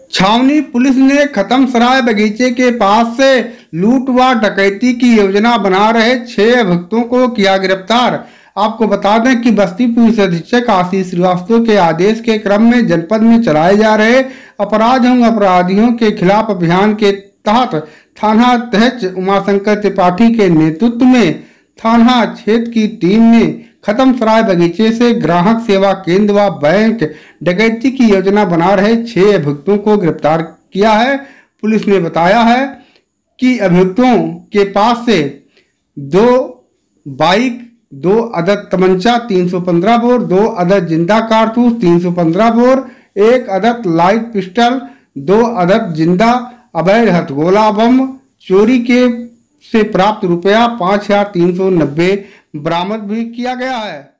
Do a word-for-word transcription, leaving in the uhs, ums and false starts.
छावनी पुलिस ने खत्म सराय बगीचे के पास से लूट व डकैती की योजना बना रहे छह अभियुक्तों को किया गिरफ्तार। आपको बता दें कि बस्ती पुलिस अधीक्षक आशीष श्रीवास्तव के आदेश के क्रम में जनपद में चलाए जा रहे अपराध एवं अपराधियों के खिलाफ अभियान के तहत थाना अध्यक्ष उमाशंकर त्रिपाठी के नेतृत्व में थाना क्षेत्र की टीम ने खत्म सराय बगीचे से ग्राहक सेवा केंद्र व बैंक डकैती की योजना बना रहे छह अभियुक्तों को गिरफ्तार किया है। पुलिस ने बताया है कि अभियुक्तों के पास से दो बाइक, दो अदद तमंचा तीन सौ पंद्रह बोर, दो अदद जिंदा कारतूस तीन सौ पंद्रह बोर, एक अदद लाइट पिस्टल, दो अदद जिंदा अवैध हथगोला बम, चोरी के से प्राप्त रुपया पाँच हजार तीन सौ नब्बे बरामद भी किया गया है।